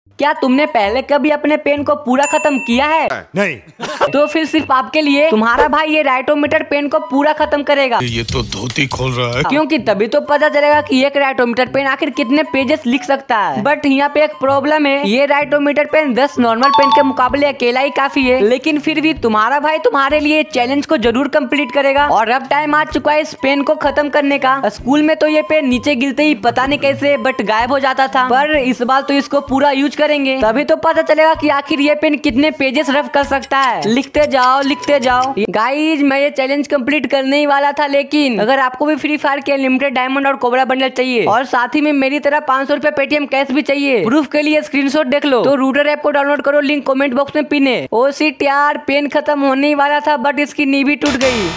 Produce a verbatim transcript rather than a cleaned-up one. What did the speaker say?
क्या तुमने पहले कभी अपने पेन को पूरा खत्म किया है? नहीं। तो फिर सिर्फ आपके लिए तुम्हारा भाई ये राइटोमीटर पेन को पूरा खत्म करेगा। ये तो धोती खोल रहा है। क्योंकि तभी तो पता चलेगा कि एक राइटोमीटर पेन आखिर कितने पेजेस लिख सकता है। बट यहाँ पे एक प्रॉब्लम है, ये राइटोमीटर पेन दस नॉर्मल पेन के मुकाबले अकेला ही काफी है। लेकिन फिर भी तुम्हारा भाई तुम्हारे लिए चैलेंज को जरूर कंप्लीट करेगा और अब टाइम आ चुका है इस पेन को खत्म करने का। स्कूल में तो ये पेन नीचे गिरते ही पता नहीं कैसे बट गायब हो जाता था, पर इस बार तो इसको पूरा यूज करेंगे, तभी तो पता चलेगा कि आखिर ये पेन कितने पेजेस रफ कर सकता है। लिखते जाओ लिखते जाओ। गाइज मैं ये चैलेंज कंप्लीट करने ही वाला था, लेकिन अगर आपको भी फ्री फायर के लिमिटेड डायमंड और कोबरा बंडल चाहिए और साथ ही में मेरी तरह पाँच सौ रुपए पेटीएम कैश भी चाहिए, प्रूफ के लिए स्क्रीनशॉट देख लो, तो रूटर ऐप को डाउनलोड करो, लिंक कमेंट बॉक्स में पिन है। ओ शिट यार, पेन खत्म होने ही वाला था बट इसकी नींव भी टूट गई।